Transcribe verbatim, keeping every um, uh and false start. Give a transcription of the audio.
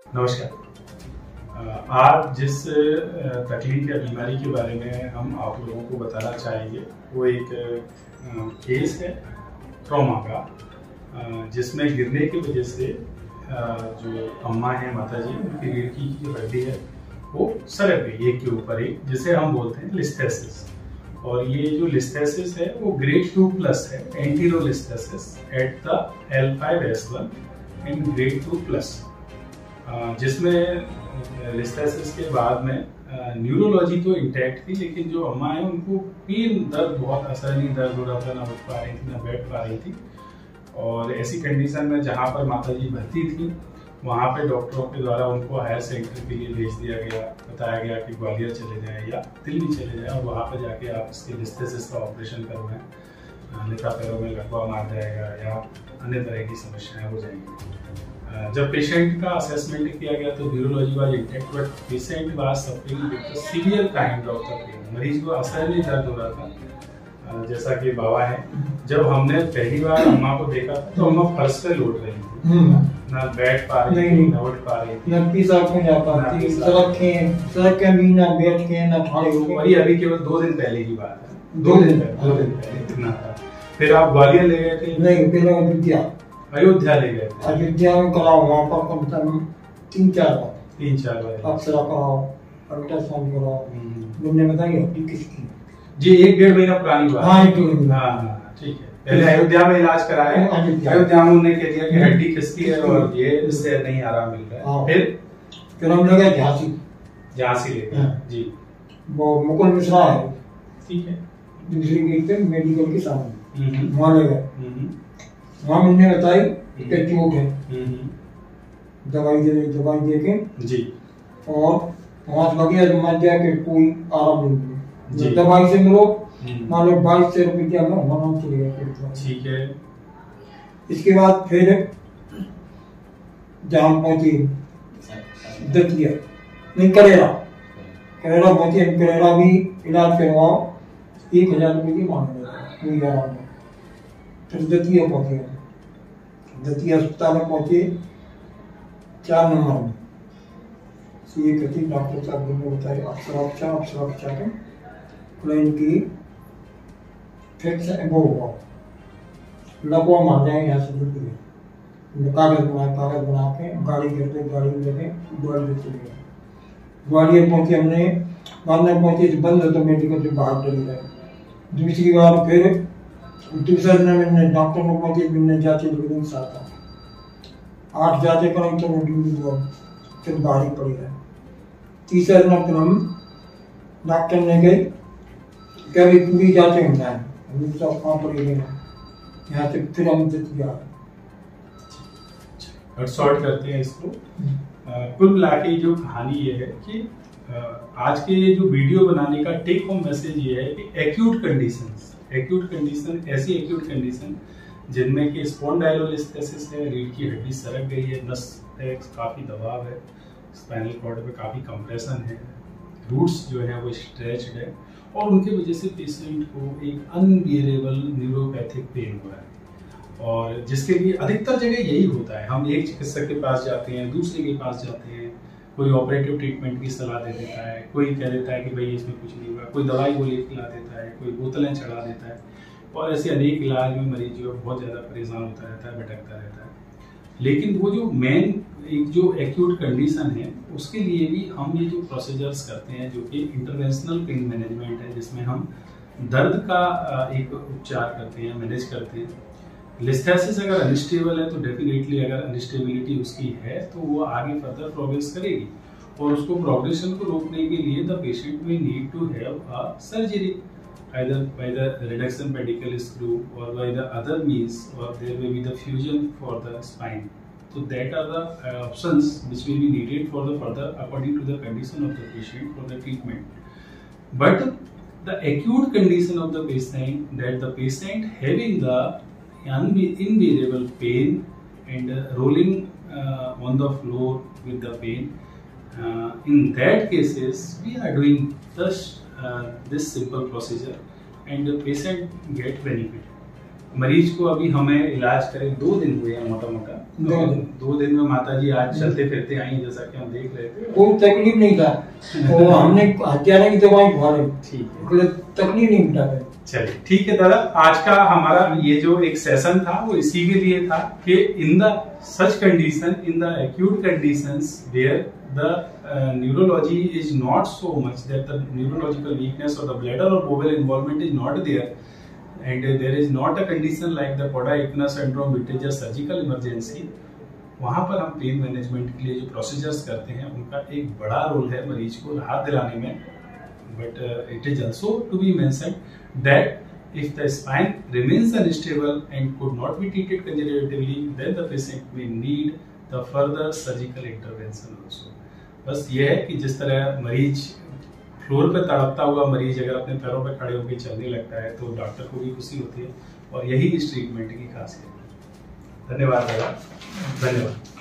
नमस्कार। आज जिस तकलीफ या बीमारी के बारे में हम आप लोगों को बताना चाहेंगे वो एक केस है ट्रॉमा का, जिसमें गिरने की वजह से जो अम्मा है, माता जी, उनकी रीढ़ की जो हड्डी है वो सरक गई एक के ऊपर एक, जिसे हम बोलते हैं लिस्थेसिस। और ये जो लिस्थेसिस है वो ग्रेड टू प्लस है, anterolisthesis at the L five S one in grade two plus, जिसमें लिस्थेसिस के बाद में न्यूरोलॉजी तो इंटैक्ट थी, लेकिन जो अम्मा है उनको पेन दर्द बहुत असर नहीं दर्द हो रहा था, ना उठ पा रही थी ना बैठ पा रही थी। और ऐसी कंडीशन में जहाँ पर माता जी भर्ती थी वहाँ पे डॉक्टरों के द्वारा उनको हायर सेंटर के लिए भेज दिया गया, बताया गया कि ग्वालियर चले जाएं या दिल्ली चले जाएं और वहाँ पर जाके आप इसके लिस्थेसिस का ऑपरेशन करवाएं, लिखा पैरों में लकवा मार जाएगा या अन्य तरह की समस्याएं हो जाएंगी। जब पेशेंट का असेसमेंट किया गया तो neurology was intact, but patient was suffering with the severe kind of the pain. मरीज को असहनीय दर्द हो रहा था, जैसा कि बाबा है। जब हमने पहली बार अम्मा को देखा तो अम्मा फर्श पे लौट रही थी, ना बैठ पा रही थी ना उठ पा रही थी, ना पिसाब में जा पाती, सड़क के सड़क के भी ना बैठ के ना खड़े होके। वही अभी केवल दो दिन पहले की बात है, दो दिन दो दिन पहले इतना था। फिर आप ग्वालियर ले गए थे? नहीं, पहले अयोध्या अयोध्या ले गए थे। अयोध्या में कराओ, वहाँ पर कम से कम तीन चार बार तीन चार बार अक्सरा कराओ, अल्ट्रासाउंड कराओ। उन्होंने बताया हड्डी किसकी जी, एक डेढ़ महीना पुरानी बात। हाँ एक हाँ हाँ ठीक है। पहले अयोध्या में इलाज कराया, अयोध्या में उन्होंने कह दिया कि हड्डी किसकी है और ये इससे नहीं आराम मिल रहा है। फिर फिर हम ले गए झांसी। झांसी ले गए जी, वो मुकुल मिश्रा है, ठीक है, दूसरी गेट पे मेडिकल के सामने, वहाँ ले गए। वहाँ मैंने बताई कि चोट है, दवाई दे दवाई दे के जी, और पाँच बजे मान दिया कि कोई आराम नहीं मिले, दवाई से मिलो मान लो बाईस सौ रुपया में होना चाहिए, ठीक है। इसके बाद फिर जहाँ पहुंची दतिया नहीं करेरा करेरा पहुंचे, करेरा भी इलाज करवाओ, एक हजार रुपये की मांग रहे थे। फिर दतिया पहुंचे, दतिया अस्पताल में पहुंचे चार नंबर में, ये कहती डॉक्टर साहब ने बताया अक्सर अच्छा अक्सर अच्छा के प्लेन की फिर से वो हुआ लकवा मार जाए यहाँ से दूर गए, कागज बनाए कागज बना के गाड़ी करते गाड़ी में लेके ग्वालियर चले गए। ग्वालियर पहुंचे, हमने बाद में पहुंचे बंद तो मेडिकल से बाहर चले गए। दूसरी बार फिर दूसरे दिन मैंने डॉक्टर में पहुंचे, मैंने जांचे लिखने साथ आठ जांचे कराई तो वो फिर बाहर पड़ी है। तीसरे दिन फिर हम डॉक्टर ने गए क्या भी पूरी जांचें होना है, हम सब कहाँ पड़ी गए यहाँ से, फिर हम गया और शॉर्ट करते हैं इसको। कुल मिला के जो कहानी ये है कि आज के ये जो वीडियो बनाने का टेक होम मैसेज ये है कि एक्यूट कंडीशंस एक्यूट कंडीशन ऐसी एक्यूट कंडीशन जिनमें कि स्पॉन्डाइलोलिस्थेसिस है, रीढ़ की हड्डी सरक गई है, नस पे काफ़ी दबाव है, स्पाइनल कॉर्ड पे काफ़ी कंप्रेशन है, रूट्स जो है वो स्ट्रेच्ड है और उनकी वजह से पेशेंट को एक अनबियरेबल न्यूरोपैथिक पेन हो रहा है। और जिसके लिए अधिकतर जगह यही होता है, हम एक चिकित्सक के पास जाते हैं, दूसरे के पास जाते हैं, कोई ऑपरेटिव ट्रीटमेंट की सलाह दे देता है, कोई कह देता है कि भाई इसमें कुछ नहीं हुआ, कोई दवाई गोली खिला देता है, कोई बोतलें चढ़ा देता है, और ऐसे अनेक इलाज में मरीज जो है बहुत ज़्यादा परेशान होता रहता है, भटकता रहता है। लेकिन वो जो मेन एक जो एक्यूट कंडीशन है उसके लिए भी हम ये जो प्रोसीजर्स करते हैं जो कि इंटरवेंशनल पेन मैनेजमेंट है, जिसमें हम दर्द का एक उपचार करते हैं, मैनेज करते हैं। लिस्थेसिस अगर अनस्टेबल है तो डेफिनेटली अगर अनस्टेबिलिटी उसकी है तो वो आगे फर्दर प्रोग्रेस करेगी और उसको प्रोग्रेशन को रोकने के लिए द पेशेंट में need to have a surgery either by the reduction pedicle screw or by the other means, or there may be the fusion for the spine. So that are the uh, options which will be needed for the further according to the condition of the patient for the treatment. But the acute condition of the patient, that the patient having the unbearable pain and uh, rolling uh, on the floor with the pain, uh, in that cases we are doing this Uh, this simple procedure and the patient get benefit. मरीज को अभी हमें इलाज करे दो दिन हुए हैं मोटा मोटा। दो दिन दो दिन में माता जी आज चलते फिरते आई, जैसा कि हम देख रहे थे। कोई तकलीफ नहीं था, वो हमने हत्यारा की दवाई खा रहे, ठीक है, तकलीफ नहीं मिटा रहे। चलिए ठीक है दादा, आज का हमारा ये जो एक सेशन था वो इसी के लिए था कि in the such condition, in the acute conditions where the neurology is not so much that the neurological weakness और द ब्लैडर और bowel involvement is not there and uh, there is not a condition like the Koda-Eckner syndrome which is a surgical emergency, वहाँ पर हम pain management के लिए जो procedures करते हैं उनका एक बड़ा रोल है मरीज को राहत दिलाने में। But it is also to be mentioned that if the spine remains unstable and could not be treated conservatively, then the patient may need the further surgical intervention also. बस ये है कि जिस तरह मरीज फ्लोर पे तड़पता हुआ मरीज अगर अपने पैरों पे खड़े होकर चलने लगता है तो डॉक्टर को भी खुशी होती है, और यही इस ट्रीटमेंट की खासियत है। धन्यवाद दादा, धन्यवाद।